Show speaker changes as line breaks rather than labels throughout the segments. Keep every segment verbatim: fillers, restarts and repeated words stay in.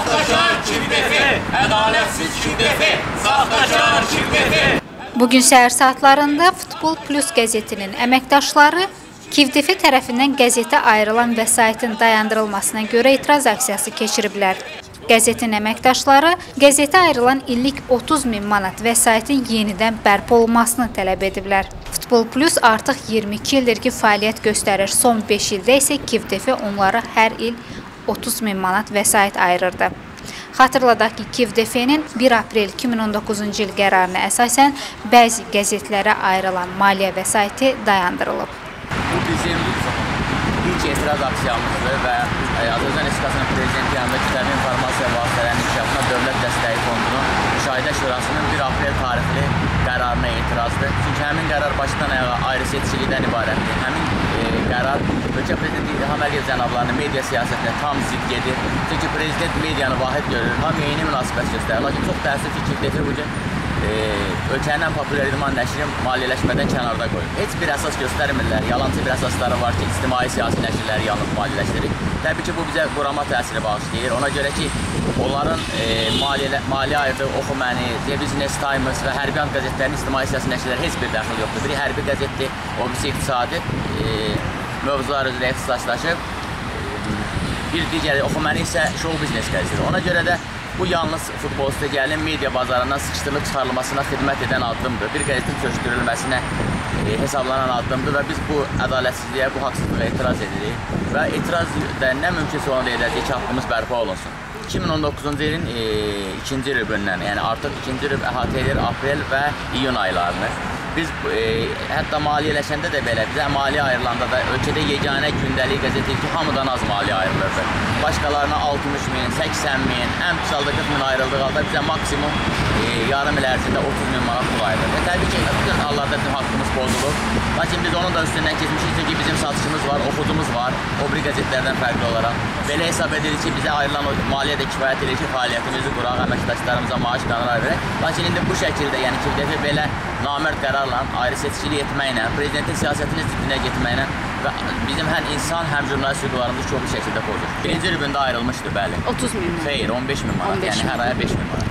Sahtekar Kivdefe, ədaletsiz Kivdefe, sahtekar Kivdefe.
Bugün səhər saatlarında Futbol Plus qəzetinin əməkdaşları Kivdefe tərəfindən qəzetə ayrılan vəsaitin dayandırılmasına görə etiraz aksiyası keçiriblər. Qəzetin əməkdaşları qəzetə ayrılan illik otuz min manat vəsaitin yenidən bərpa olunmasını tələb ediblər. Futbol Plus artıq iyirmi iki ildir ki, fəaliyyət göstərir. Son beş ildə isə Kivdefe onlara hər il otuz min manat vəsait ayırırdı. Xatırladaq ki, Kivdefe'nin bir aprel iki min on doqquzuncu il qərarına əsasən bəzi qəzetlərə ayrılan maliyyə vəsaiti dayandırılıb.
Bu bizim ilk etiraz aksiyamızdır və Azərbaycan Respublikasının Prezidenti yanında kütləvi informasiya vasitələrinin inkişafına Dövlət Dəstəyi Fondunun Müşahidə Şurasının bir aprel tarixli qərarına etirazdır. Çünki həmin qərar başdan ayağa ayrı seçkilikdən ibarətdir. Həmin e, qərar ölkə prezidenti İlham Əliyev cənablarının media siyasətinə tam zidd gedir. Çünki prezident medianı vahid görür, hamıya eyni münasibət göstərir. Lakin çox təəssüf ki, Kivdefe bugün e, ölkənin ən populyar idman nəşri maliyyələşmədən kənarda qoyur. Heç bir əsas göstərmirlər. Yalancı bir əsasları var ki, ictimai siyasi nəşrləri yalnız maliyyələşdirir. Təbii ki, bu bizə qurama təsiri bağışlayır. Ona görə ki, onların e, maliyyə, maliyyə ayırdığı Oxu Məni, The Business Times və hərbi ant qəzetlərinin ictimai siyasi nəşrləri heç bir dəxil yoxdur. Biri hərbi qəzetdir, o birisi iqtisadi e, mövzular üzrə ixtisaslaşıb. Bir digəri Oxu Məni isə show business qəzetidir. Ona görə də bu yalnız futbol stadiyanın media bazarından sıxışdırılıb çıxarılmasına xidmət edən addımdır. Bir qəzetin köçdürülməsinə e, hesablanan addımdır və biz bu ədalətsizliyə, bu haqsızlığa etiraz edirik. Və etiraz da nə mümkünsə onu da edəcək ki, haqqımız bərpa olunsun. iki min on doqquzuncu ilin e, ikinci rübündən, yəni artıq ikinci rüb əhatə edir aprel və iyun aylarını. Biz e, hətta maliyyələşəndə də belə, bizə maliyyə ayrılanda da ölkədə yeganə gündəlik qəzetdir ki, hamıdan az maliyyə ayrılırdı. Başqalarına altmış min, səksən min, ən pis halda qırx min ayrıldığı halda bizə maksimum e, yarım il ərzində otuz min manat pul ayrılır. Təbii ki, bütün hallarda bizim haqqımız pozulur. Lakin biz onun da üstündən keçmişik, çünki bizim satışımız var, oxucumuz var, o bir qəzetlərdən fərqli olaraq. Belə hesab edirik ki, bizə ayrılan maliyyə də kifayət edir ki, fəaliyyətimizi quraq, əməkdaşlarımıza maaş qanunlar verək. Lakin indi bu şəkildə, yəni Kivdefe belə namərd qərarla, ayrı seçkilik etməklə, prezidentin siyasətinin ziddinə getməklə və bizim həm insan, həm jurnalist hüquqlarımızı çox bir şəkildə pozur. Birinci rübündə ayrılmışdı, bəli.
otuz min manat.
Xeyr, on beş min manat, yəni hər aya beş min manat.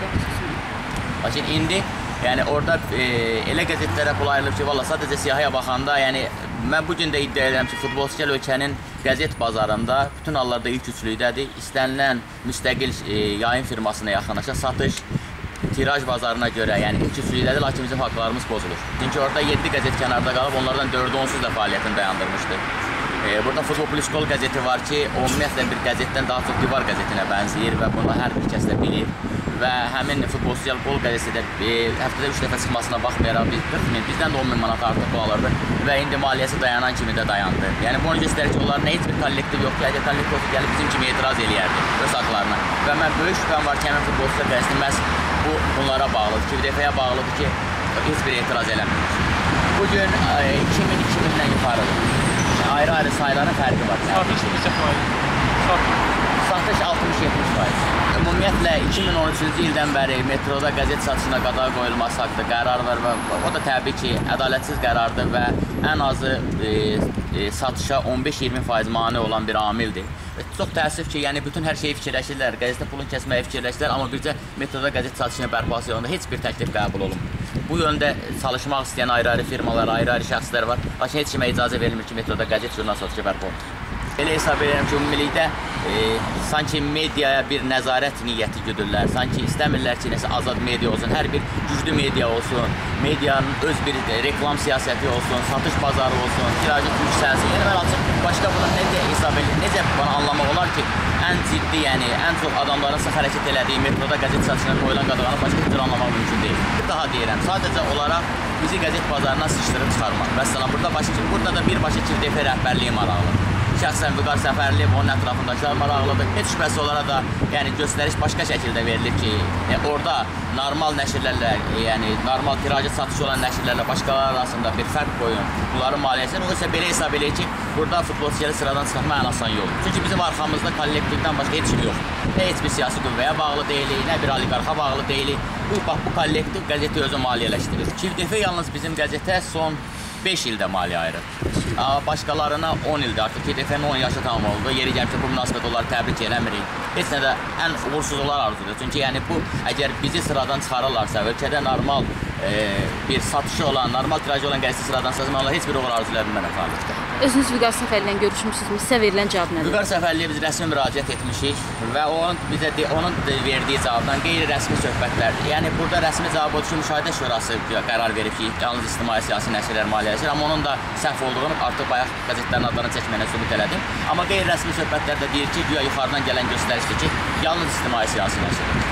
Lakin indi, yəni orada e, elə qəzetlərə pul ayrılıb ki, valla sadəcə siyahıya baxanda, yəni mən bugün də iddia edirəm ki, futbolçular ölkənin qəzet bazarında bütün hallarda ilk üçlükdədir. İstənilən müstəqil e, yayın firmasına yaxınlaşa satış, tiraj bazarına görə, yəni ilk üçlükdədir, lakin bizim haqlarımız pozulur. Çünki orada yeddi qəzet kənarda qalıb, onlardan dördü onsuz da fəaliyyətini dayandırmışdır. E, burada Futbol Plus Gol qəzeti var ki, o ümumiyyətlə bir qəzetdən daha çox divar qəzetinə bənzəyir və bunu hər bir kəs də bilir. Və həmin Futbol Sosial Gol qəzeti də e, həftədə üç dəfə çıxmasına baxmayaraq biz qırx min, bizdən də on min manat artıq pul alırdı və indi maliyyəsi dayanan kimi də dayandı. Yəni bunu göstərir ki, onların heç bir kollektiv yoxdur. Əgər kollektiv gəlib bizim kimi etiraz eləyərdi öz haqlarına. Və mən böyük şübhəm var ki, həmin Futbol Sosial qəzeti məhz bu bunlara bağlıdır, Kivdefe'yə bağlıdır ki, heç bir etiraz eləmir. Bugün iki min iki mindən yuxarıdır. Ayrı-ayrı sayıların fərqi var.
Satış neçə faiz?
Satış altmış yetmiş faiz. Ümumiyyətlə iki min on üçüncü ildən bəri metroda qəzet satışına qadağa qoyulması haqqında qərar var və o da təbii ki, ədalətsiz qərardır və ən azı e, e, satışa on beş iyirmi faiz mane olan bir amildir. Çox təəssüf ki, yəni bütün hər şeyi fikirləşirlər, qəzetdə pulun kəsməyi fikirləşirlər, amma bircə metroda qəzet satışına bərpası yolunda heç bir təklif qəbul olunmur. Bu yöndə çalışmaq istəyən ayrı-ayrı firmalar, ayrı-ayrı şəxslər var, lakin heç kimə icazə verilmir ki, metroda qəzet jurnal satışı bərpa olunur. Elə hesab edirəm ki, ümumilikdə e, sanki mediaya bir nəzarət niyyəti güdürlər, sanki istəmirlər ki, nəsə azad media olsun, hər bir güclü media olsun, medianın öz bir reklam siyasəti olsun, satış bazarı olsun, tirajı yüksəlsin. Yəni, mən açıq, başqa bunu necə hesab edir, necə bunu anlamaq olar ki, ən ciddi, yəni ən çox adamların sıx hərəkət elədiyi metroda qəzet satışına qoyulan qadağanı başqa bir anlamaq mümkün deyil. Daha deyirəm, sadəcə olaraq bizi qəzet bazarına sıçdırıb çıxarmaq. Məsələn, burada, başı, burada da birbaşa Kivdefe rəhbərliyi maraqlıdır. Şəxsən Vüqar Səfərliyev, onun ətrafındakılar maraqlıdır. Heç şübhəsi olaraq da yəni, göstəriş başqa şəkildə verilir ki, e, orada normal nəşrlərlə, e, yəni normal tirajı satışı olan nəşrlərlə başqaları arasında bir fərq qoyun. Bunların maliyyəsini, o isə belə hesab edir ki, burada futbolçuları sıradan çıxartma ən asan yoldur. Çünki bizim arxamızda kollektivdən başqa heç kim yoxdur. Nə heç bir siyasi qüvvəyə bağlı deyilik, nə bir oliqarxa bağlı deyilik. Bu, bax, bu kollektiv qəzeti özü maliyyələşdirir. Kivdefe yalnız bizim qəzetə son beş ildə maliyyə ayırır. Başqalarına on ildə, artıq K D F-nin on yaşı tamam oldu. Yeri gəlib ki, bu münasibət onları təbrik eləmirik. Heç nə də ən uğursuzlar arzudur. Çünki yəni bu, əgər bizi sıradan çıxarırlarsa, ölkədə normal e, bir satışı olan, normal tirajı olan qəzeti sıradan çıxarsa, onlar heç bir uğur arzu elə bilmən əfəlikdə.
Özünüz Vüqar Səfərli ilə görüşmüsünüzmü? Sizə verilən cavab nədir?
Vüqar Səfərliyə biz rəsmi müraciət etmişik və onun bizə de, onun verdiyi cavabdan qeyri-rəsmi söhbətlərdir. Yəni burada rəsmi cavab odur ki, Müşahidə Şurası qərar verib ki, yalnız ictimai siyasi nəşrlər maliyyələşir, amma onun da səhv olduğunu artıq bayaq qəzetlərin adlarını çəkməyinə sübut elədim. Amma qeyri-rəsmi söhbətlər də deyir ki, güya yuxarıdan gələn göstərişdir ki, yalnız ictimai siyasi nəşrdir.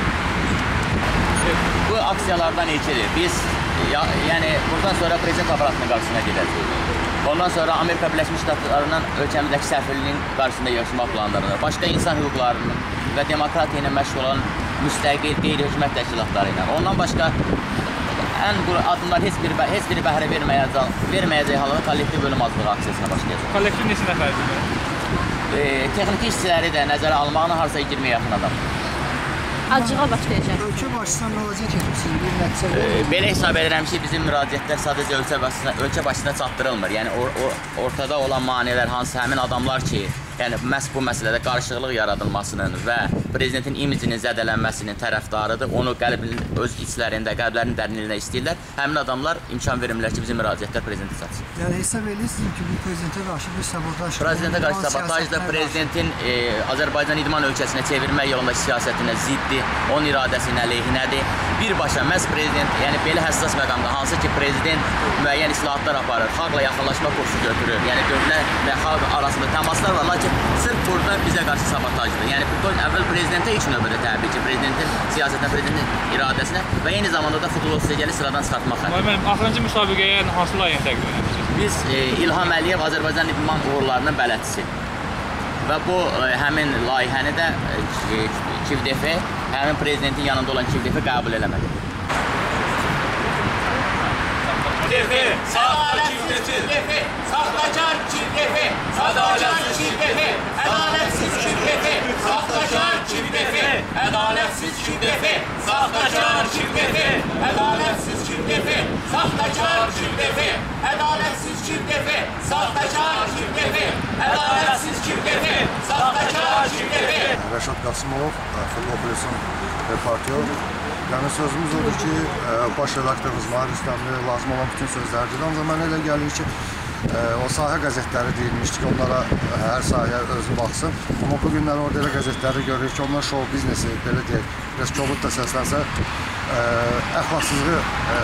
Bu aksiyalardan ilkidir. Biz ya, yəni buradan sonra prezident aparatının qarşısına gedəcəyik. Ondan sonra Amerika Birləşmiş Ştatlarının ölkəmizdəki səfirliyinin qarşısında yarışmaq planlarıdır. Başqa insan hüquqlarının və demokratiya ilə məşğul olan müstəqil qeyri-hökumət təşkilatları ilə. Ondan başqa ən adımlar heç bir heç biri bəhrə verməyəcək, verməyəcək halda kollektiv bölüm azlığı aksiyasına başlayacaq.
Kollektiv neçə nəfərdir?
E, texniki işçiləri də nəzərə almağına harca iyirmiyə yaxın adam.
Acığa başlayacaq.
Ölkə başçısına müraciət etmişsiniz, bir nəticə var.
E, belə hesab edirəm ki, bizim müraciətlər sadəcə ölkə başçısına, ölkə başçısına çatdırılmır. Yəni or, or, ortada olan maneələr hansı həmin adamlar ki, yəni məhz bu məsələdə qarşılıqlıq yaradılmasının və prezidentin imicinin zədələnməsinin tərəfdarıdır. Onu qəlbinin öz içlərində, qəlblərinin dərinliyində istəyirlər. Həmin adamlar imkan verirlər ki, bizim müraciətlər prezidentə çatsın.
Yəni hesab edirsiniz ki, bu prezidentə qarşı bir sabotaj.
Prezidentə qarşı sabotajla prezidentin e, Azərbaycan idman ölkəsinə çevirmək yolunda siyasətinə ziddir, onun iradəsinin əleyhinədir. Birbaşa məhz prezident, yəni belə həssas məqamda hansı ki, prezident müəyyən islahatlar aparır, xalqla yaxınlaşma kursu götürür, yəni dövlət və xalq arasında təmaslar var, lakin sırf burada bizə qarşı sabotajdır. Yəni bu əvvəl prezidentə ilk növbədə təbii ki, prezidentin siyasətinə, prezidentin iradəsinə və eyni zamanda da futbol stadionu sıradan çıxartmaq xətti.
Müəllim, axırıncı müsabiqəyə hansı layihəni təqdim edirsiniz?
Biz e, İlham Əliyev Azərbaycan idman uğurlarının bələdçisi və bu e, həmin layihəni də e, K D F, həmin prezidentin yanında olan K D F qəbul eləmədi.
K D F, ədaletsiz K D F, saxtaçar K D F, ədaletsiz K D F, ədaletsiz K D F, saxtaçar K D F, ədaletsiz K D F, saxtaçar K D F, ədaletsiz K D F, saxtaçar K D F, ədaletsiz K D F, saxtaçar K D F, ədaletsiz K D F, saxtaçar K D F.
Rəşad Qasımov, Futbol Plus'un reportyor. Yəni sözümüz odur ki, baş redaktorumuz Mahir Rüstəmli lazım olan bütün sözlərdir. Ancaq mənə elə gəlir ki, o sahə qəzetləri deyilmişdi ki, onlara hər sahəyə özü baxsın. Amma bu günlər orada elə qəzetləri görürük ki, onlar show biznesi, belə deyək, biraz kobud da səslənsə, əxlaqsızlığı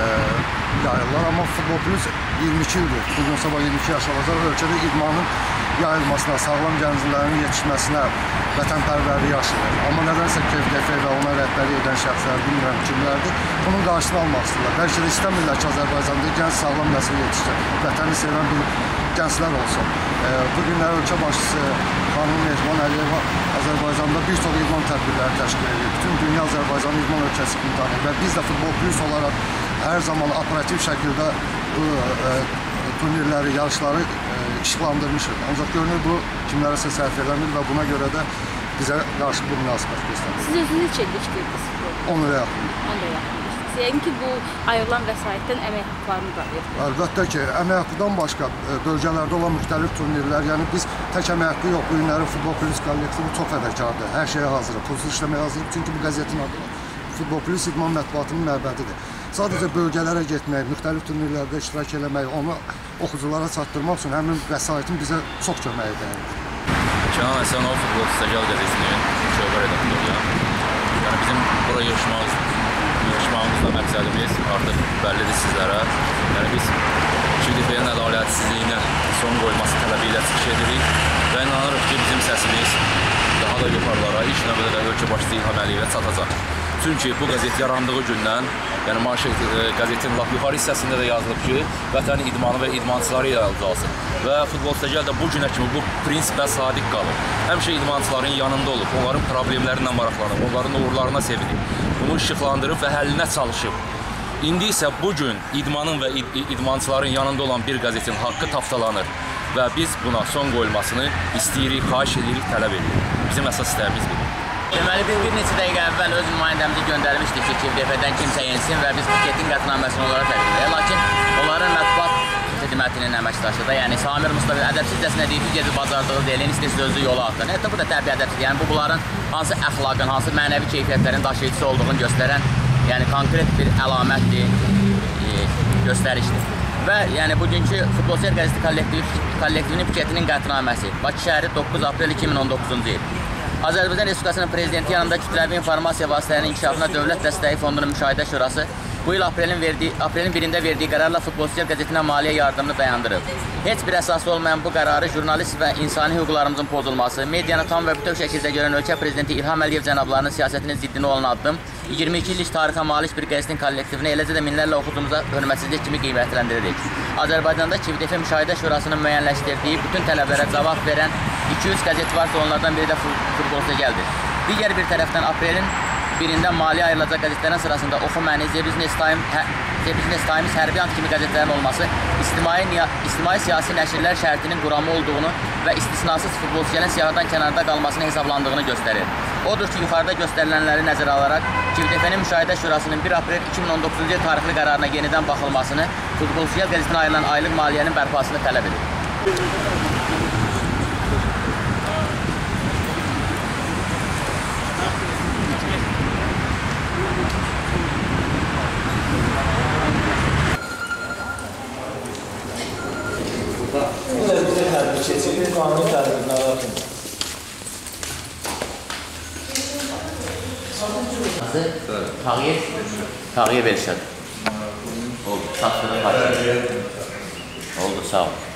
yayırlar. Amma Futbol Plus iyirmi iki ildir, bugün sabah iyirmi iki yaş olacaq, ölkədə idmanın yayılmasına, sağlam gənclərin yetişməsinə vətənpərvərliyi yaşayır. Amma nədənsə K D F və ona rəhbərlik edən şəxslər, bilmirəm kimlərdir, bunun qarşısını almaq istəyirlər. Bəlkə də istəmirlər ki, Azərbaycanda gənc sağlam nəsil yetişsin, vətəni sevən bir gənclər olsun. Bu günlər ölkə başçısı xanım Mehriban Əliyeva Azərbaycanda bir çox idman tədbirləri təşkil edir. Bütün dünya Azərbaycanın idman ölkəsi kimi tanıyır və biz də Futbol Plus olaraq hər zaman operativ şəkildə bu turnirləri, yarışları işıqlandırmışıq. Ancaq görünür bu kimlərəsə sərf eləmir və buna görə də bizə qarşı bu münasibət göstərir.
Siz özünüz neçə ildir işləyirsiniz?
on ilə yaxın.
on ilə yaxın. Yəqin ki, bu ayrılan vəsaitdən əmək haqqlarını da verir.
Əlbəttə ki, əmək haqqıdan başqa bölgələrdə olan müxtəlif turnirlər, yəni biz tək əmək haqqı yox, bu günlərin Futbol Plus kollektivi çox fədakardır. Hər şeyə hazırıq, pulsuz işləməyə hazırıq. Çünki bu qəzetin adı Futbol Plus idman mətbuatının məbədidir. Sadəcə bölgələrə getmək, müxtəlif turnirlərdə iştirak eləmək, onu oxuculara çatdırmaq üçün həmin vəsaitin bizə çox köməyi dəyir.
Kənan Əsənov Futbol Stadion qəzetinin şöbə redaktoruyam. Yəni bizim bura yarışmağımız, yarışmağımızda məqsədimiz artıq bəllidir sizlərə. Yəni biz K D F-nin ədalətsizliyinə son qoyması tələbi ilə çıxış edirik və inanırıq ki, bizim səsimiz daha da yuxarılara, ilk növbədə də ölkə başçısı İlham Əliyevə çatacaq. Çünki bu qəzet yarandığı gündən, yəni manşet qəzetin lap yuxarı hissəsində də yazılıb ki, vətəni idmanı və idmançıları ilə alacaqsın. Və Futbol Stadion da bu günə kimi bu prinsipə sadiq qalıb. Həmişə idmançıların yanında olub, onların problemlərindən maraqlanıb, onların uğurlarına sevinib, bunu işıqlandırıb və həllinə çalışıb. İndi isə bu gün idmanın və id idmançıların yanında olan bir qəzetin haqqı tapdalanır və biz buna son qoyulmasını istəyirik, xahiş edirik, tələb edirik. Bizim əsas istəyimiz budur.
Deməli, biz bir neçə dəqiqə əvvəl öz nümayəndəmizi göndərmişdik ki, K D F-dən kimsə yensin və biz paketin qətnaməsini onlara təqdim edək. Lakin onların mətbuat xidmətinin Qəzetinin əməkdaşıdır. Yəni Samir Mustafa ədəbsizcəsinə deyib ki, gedib bacardığı deyil, istəyir sözlü yolu atdı. Hətta bu da təbii ədəbsizdir. Yəni bu bunların hansı əxlaqın, hansı mənəvi keyfiyyətlərin daşıyıcısı olduğunu göstərən, yəni konkret bir əlamətdir, e, göstərişdir. Və yəni bugünkü Futbolçular Qəzeti kollektiv, kollektivinin piketinin qətnaməsi Bakı şəhəri doqquz aprel iki min on doqquzuncu il. Azərbaycan Respublikasının Prezidenti yanında kütləvi informasiya vasitələrinin inkişafına Dövlət Dəstəyi Fondunun Müşahidə Şurası bu il aprelin, verdiyi, aprelin birində verdiyi qərarla Futbolçular Qəzetinə maliyyə yardımını dayandırıb. Heç bir əsası olmayan bu qərarı jurnalist və insani hüquqlarımızın pozulması, medianı tam və bütöv şəkildə görən ölkə Prezidenti İlham Əliyev cənablarının siyasətinin ziddini olan addım iyirmi iki illik tarixə malik bir qəzetin kollektivinə, eləcə də minlərlə oxucumuza hörmətsizlik kimi qiymətləndiririk. Azərbaycanda Çivdefə Müşahidə Şurasının müəyyənləşdirdiyi bütün tələblərə cavab verən iki yüz qəzet varsa onlardan biri də Futbolçular gəldir. Digər bir tərəfdən aprelin birində maliyyə ayrılacaq qəzetlərin sırasında Oxu Məni, Zebiznes Times, Hərbi Ant kimi qəzetlərin olması ictimai, ictimai siyasi nəşrlər şərtinin quramı olduğunu və istisnasız futbolçuların siyahıdan kənarda qalmasını hesablandığını göstərir. Odur ki, yuxarıda göstərilənləri nəzərə alaraq Çivdefənin Müşahidə Şurasının bir aprel iki min on doqquzuncu il tarixli qərarına yenidən baxılmasını, Futbolçular Qəzetinə ayrılan aylıq maliyyənin bərpasını tələb edir.
Bu da bizə tədbir keçirir, qanuni tədbirlər altında.
Tağıyev, Tağıyev Elşad. Oldu, satdırı parça. Oldu, sağ ol.